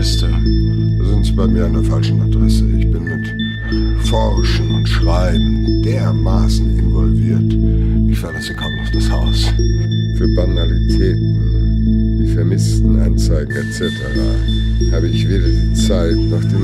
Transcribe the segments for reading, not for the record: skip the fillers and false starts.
Liste. Da sind Sie bei mir an der falschen Adresse. Ich bin mit Forschen und Schreiben dermaßen involviert. Ich verlasse kaum noch das Haus. Für Banalitäten, die Vermisstenanzeigen etc. habe ich weder die Zeit noch die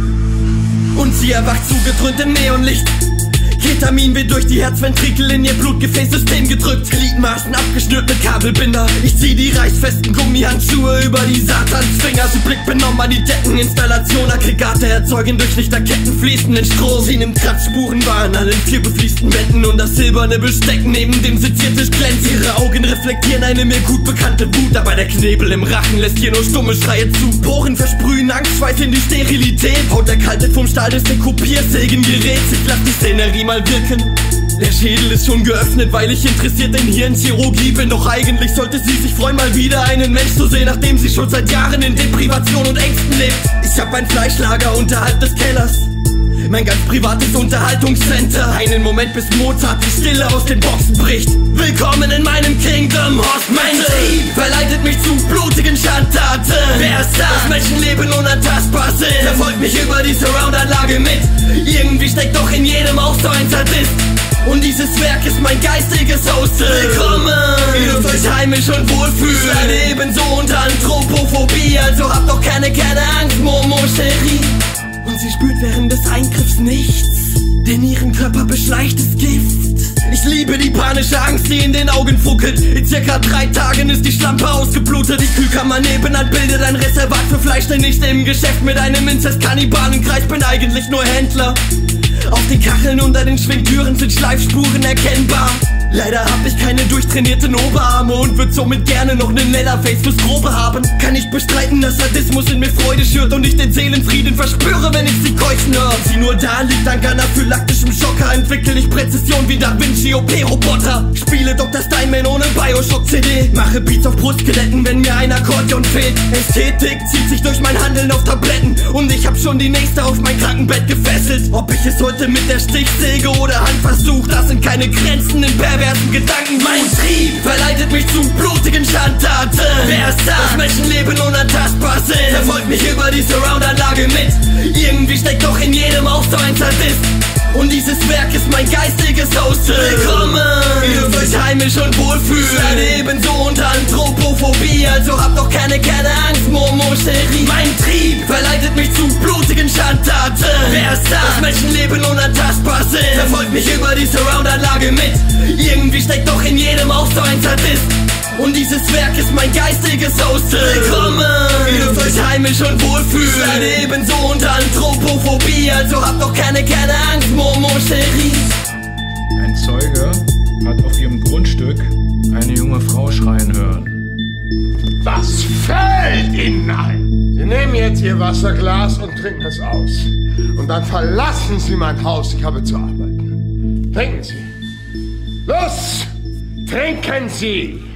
Nacht. Und sie erwacht zugedröhnt im Neonlicht. Ketamin wird durch die Herzventrikel in ihr Blutgefäßsystem gedrückt. Gliedmaßen abgeschnürt mit Kabelbinder. Ich zieh die reißfesten Gummihandschuhe über die Satansfinger. Sie blickt benommen an die Deckeninstallation. Aggregate erzeugen durch Lichterketten fließenden Strom. Sie nimmt Kratzspuren wahr an allen 4 befließten Wänden. Und das silberne Besteck neben dem Seziertisch glänzt. Ihre Augen reflektieren eine mir gut bekannte Wut. Aber der Knebel im Rachen lässt hier nur stumme Schreie zu. Poren versprühen Angstschweiß in die Sterilität. Haut erkaltet vom Stahl des Dekopiersägengeräts. Ich lass die Szenerie mal wirken. Der Schädel ist schon geöffnet, weil ich interessiert in Hirnchirurgie bin. Doch eigentlich sollte sie sich freuen, mal wieder einen Mensch zu sehen, nachdem sie schon seit Jahren in Deprivation und Ängsten lebt. Ich hab ein Fleischlager unterhalb des Kellers, mein ganz privates Unterhaltungscenter. Einen Moment, bis Mozart die Stille aus den Boxen bricht. Willkommen in meinem Kingdom, Horst Mendel. Verleitet mich zu blutigen Schandtaten. Wer ist das? Das Menschenleben unantastbar sind. Verfolgt mich über die Surround-Anlage mit. Irgendwie steckt doch in jedem auch so ein Sadist. Und dieses Werk ist mein geistiges Haus. Willkommen! Ihr dürft euch heimisch und wohlfühlen. Seid ebenso unter Anthropophobie. Also habt doch keine Angst, Momo Cherie. Und sie spürt während des Eingriffs nichts, denn ihren Körper beschleicht es Gift. Ich liebe die panische Angst, die in den Augen fuckelt. In circa 3 Tagen ist die Schlampe ausgeblutet. Die Kühlkammer nebenan bildet ein Reservat für Fleisch, denn ich im Geschäft mit einem Inzest-Kannibalenkreis bin eigentlich nur Händler. Auf den Kacheln unter den Schwingtüren sind Schleifspuren erkennbar. Leider hab ich keine durchtrainierten Oberarme und würd somit gerne noch nen Leatherface fürs Grobe haben. Kann nicht bestreiten, dass Sadismus in mir Freude schürt und ich den Seelenfrieden verspüre, wenn ich sie keuchen höre. Ob sie nur da liegt, dank anaphylaktischem Schocker, entwickle ich Präzision wie Da Vinci OP-Roboter. Spiele Dr. Steinman ohne Bioshock-CD, mache Beats auf Brustskeletten, wenn mir ein Akkordeon fehlt. Ästhetik zieht sich durch mein Handeln auf Tabletten und ich hab schon die nächste auf mein Krankenbett gefesselt. Ob ich es heute mit der Stichsäge oder Hand versuch, das sind keine Grenzen in perversen Gedanken. Mein Trieb verleitet mich zu blutigen Schandtaten. Wer ist das? Das Menschenleben unantastbar sind. Verfolgt mich über die Surround-Anlage mit. Irgendwie steckt doch in jedem auch so ein Sadist. Und dieses Werk ist mein geistiges Haus. Willkommen! Ihr dürft euch heimisch und wohlfühlen. Seid ebenso unter Anthropophobie. Also habt doch keine Angst, Momo Cherie. Mein Trieb verleitet mich zu blutigen Schandtaten. Wer ist das? Das Menschenleben unantastbar sind. Verfolgt mich über die Surround-Anlage mit. Irgendwie steckt doch in jedem auch so ein Sadist. Und dieses Werk ist mein geistiges Haus. Willkommen! Ihr dürft euch heimisch und wohlfühlen. Seid ebenso unter Anthropophobie. Also habt doch keine Angst, Momo Cherie. Ein Zeuge hat auf ihrem Grundstück eine junge Frau schreien hören. Was fällt Ihnen ein? Sie nehmen jetzt Ihr Wasserglas und trinken es aus. Und dann verlassen Sie mein Haus. Ich habe zu arbeiten. Trinken Sie. Los! Trinken Sie!